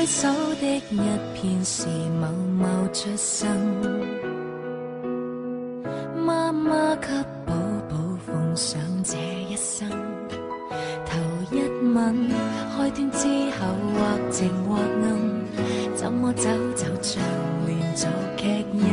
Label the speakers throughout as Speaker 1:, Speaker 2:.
Speaker 1: 手的一片是某某出生，妈妈给宝宝奉上这一生。头一吻，开端之后或晴或暗，怎么走就像连续剧也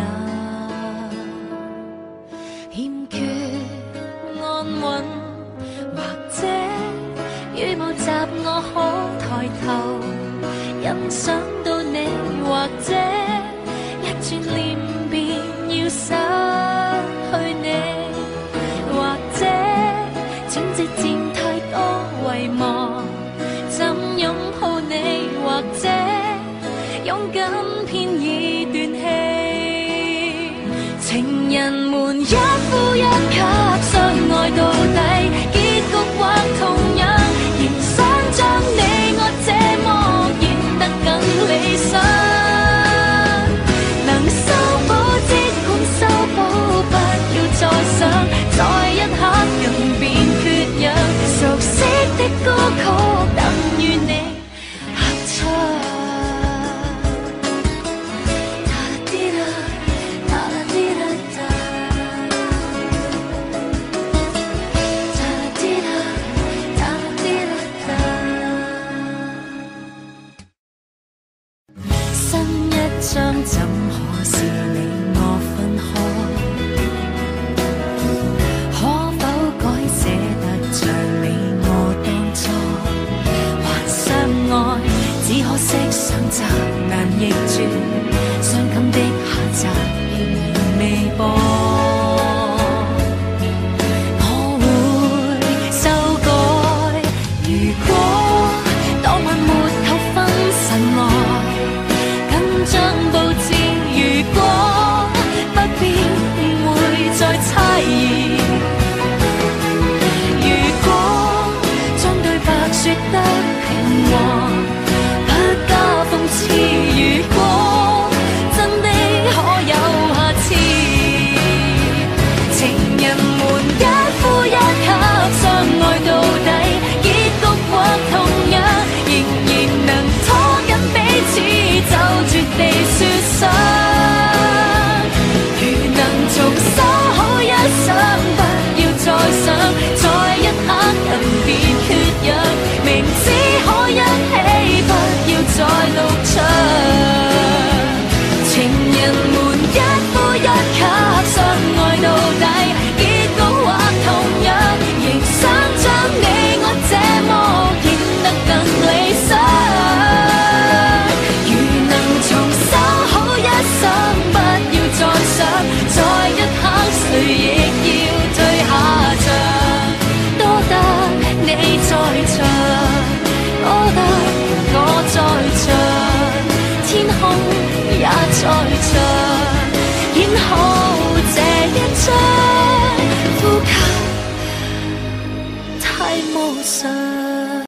Speaker 1: 欠缺安稳，或者雨雾袭我可抬頭欣賞到你，或者一轉念便要失去你，或者轉折漸太多遺忘，怎擁抱你，或者勇敢偏已斷氣，情人們一呼一吸相愛到底，結局或同樣，仍想將你我這麼演得更理想，能修補即管修補，不要再想，在一刻更變缺氧，熟悉的歌曲等與你合唱。怎可是你我分開？可否改寫得像你我當初？還相愛，只可惜想擇難逆轉，傷感的下集仍然未播。我會修改，如果當晚沒有分神來。將佈置，如果不必會再猜疑，如果將對白說得平和。